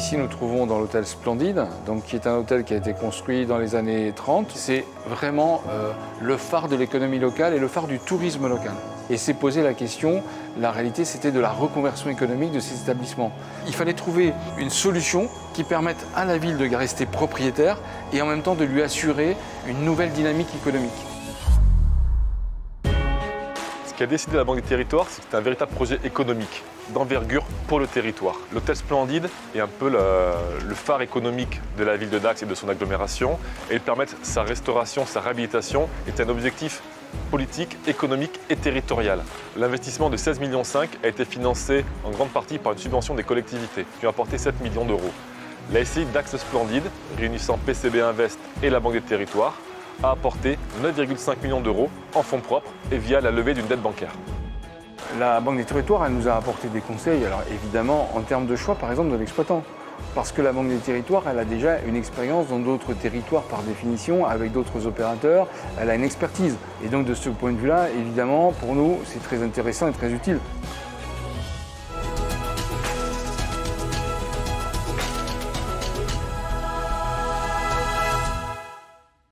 Ici, nous trouvons dans l'hôtel Splendide, donc, qui est un hôtel qui a été construit dans les années 30. C'est vraiment le phare de l'économie locale et le phare du tourisme local. Et s'est posé la question, la réalité, c'était de la reconversion économique de ces établissements. Il fallait trouver une solution qui permette à la ville de rester propriétaire et en même temps de lui assurer une nouvelle dynamique économique. Ce qui a décidé la Banque des Territoires, c'est que c'est un véritable projet économique, d'envergure pour le territoire. L'hôtel Splendide est un peu le phare économique de la ville de Dax et de son agglomération. Et il permettre sa restauration, sa réhabilitation est un objectif politique, économique et territorial. L'investissement de 16,5 millions a été financé en grande partie par une subvention des collectivités qui ont apporté 7 millions d'euros. La SCI Dax Splendide, réunissant PCB Invest et la Banque des Territoires, a apporté 9,5 millions d'euros en fonds propres et via la levée d'une dette bancaire. La Banque des Territoires, elle nous a apporté des conseils, alors évidemment en termes de choix par exemple de l'exploitant. Parce que la Banque des Territoires, elle a déjà une expérience dans d'autres territoires par définition, avec d'autres opérateurs, elle a une expertise. Et donc de ce point de vue-là, évidemment, pour nous, c'est très intéressant et très utile.